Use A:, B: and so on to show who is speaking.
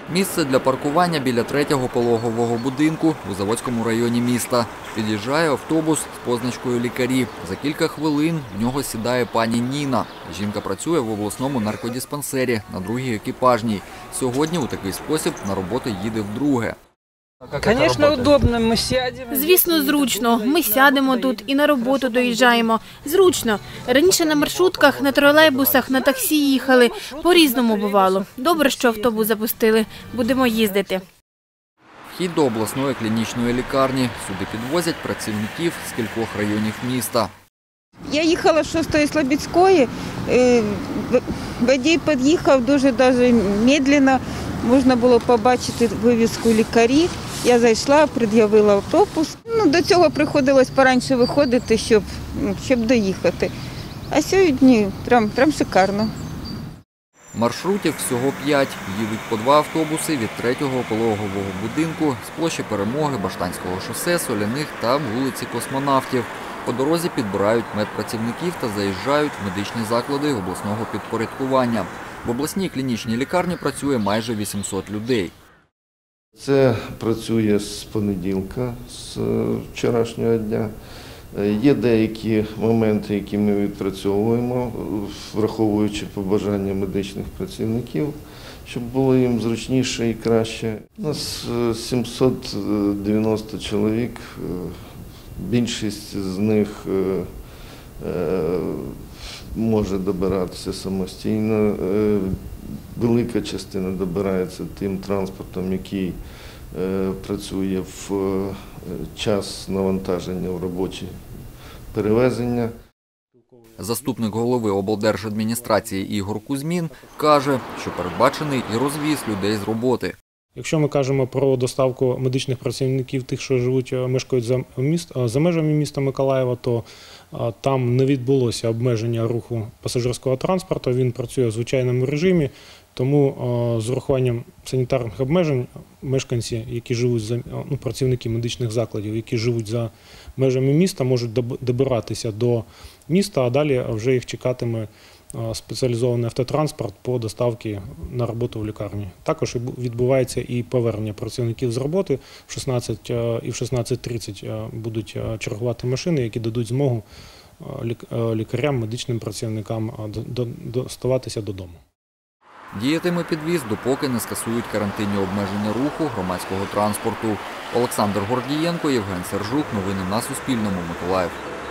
A: Місце для паркування біля 3-го пологового будинку у Заводському районі міста. Під'їжджає автобус з позначкою «Лікарі». За кілька хвилин в нього сідає пані Ніна. Жінка працює в обласному наркодиспансері на 2-й екіпажній. Сьогодні у такий спосіб на роботу їде вдруге.
B: Звісно, удобно, ми сядемо.
C: Звісно, зручно. Ми сядемо тут і на роботу доїжджаємо. Зручно. Раніше на маршрутках, на тролейбусах, на таксі їхали. По-різному бувало. Добре, що автобус запустили. Будемо їздити.
A: Вхід до обласної клінічної лікарні. Сюди підвозять працівників з кількох районів міста.
D: Я їхала з 6-ї Слобідської. Водій під'їхав дуже медленно. Можна було побачити вивіску «Лікарі». Я зайшла, пред'явила пропуск. До цього приходилось пораніше виходити, щоб доїхати. А сьогодні прям шикарно.
A: Маршрутів всього 5. Їдуть по 2 автобуси від 3-го пологового будинку з площі Перемоги, Баштанського шосе, Соляних та вулиці Космонавтів. По дорозі підбирають медпрацівників та заїжджають в медичні заклади обласного підпорядкування. В обласній клінічній лікарні працює майже 800 людей.
E: Це працює з понеділка, з вчорашнього дня. Є деякі моменти, які ми відпрацьовуємо, враховуючи побажання медичних працівників, щоб було їм зручніше і краще. У нас 790 чоловік, більшість з них може добиратися самостійно, велика частина добирається тим транспортом, який працює в час навантаження в робочі перевезення.
A: Заступник голови облдержадміністрації Ігор Кузьмін каже, що передбачений і розвіз людей з роботи.
F: Якщо ми кажемо про доставку медичних працівників, тих, що мешкають за межами міста Миколаєва, то там не відбулося обмеження руху пасажирського транспорту, він працює в звичайному режимі, тому з урахуванням санітарних обмежень мешканці, які живуть, працівники медичних закладів, які живуть за межами міста, можуть добиратися до міста, а далі вже їх чекатиме спеціалізований автотранспорт по доставці на роботу в лікарні. Також відбувається і повернення працівників з роботи. В 16 і в 16:30 будуть чергувати машини, які дадуть змогу лікарям, медичним працівникам доставатися додому.
A: Діятиме підвіз, допоки не скасують карантинні обмеження руху громадського транспорту. Олександр Гордієнко, Євген Сержук. Новини на Суспільному. Миколаїв.